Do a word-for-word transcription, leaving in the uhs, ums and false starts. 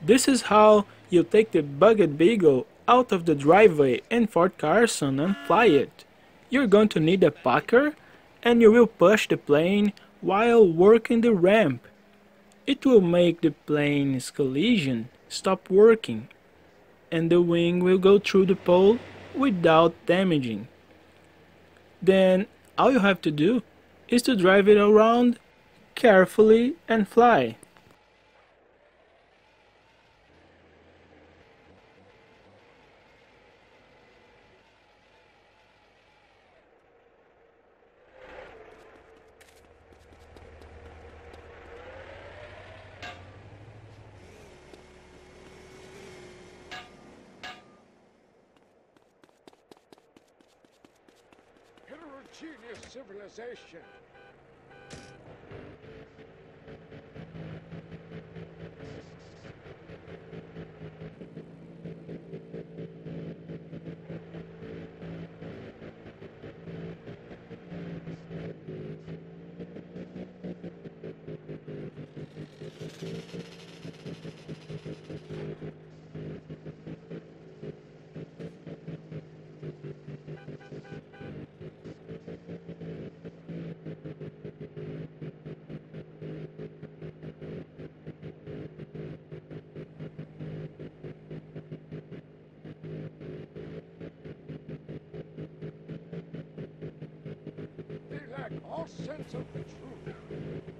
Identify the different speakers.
Speaker 1: This is how you take the bugged Beagle out of the driveway in Fort Carson and fly it. You're going to need a packer, and you will push the plane while working the ramp. It will make the plane's collision stop working, and the wing will go through the pole without damaging. Then all you have to do is to drive it around carefully and fly.
Speaker 2: Heterogeneous civilization. They lack all sense of the truth.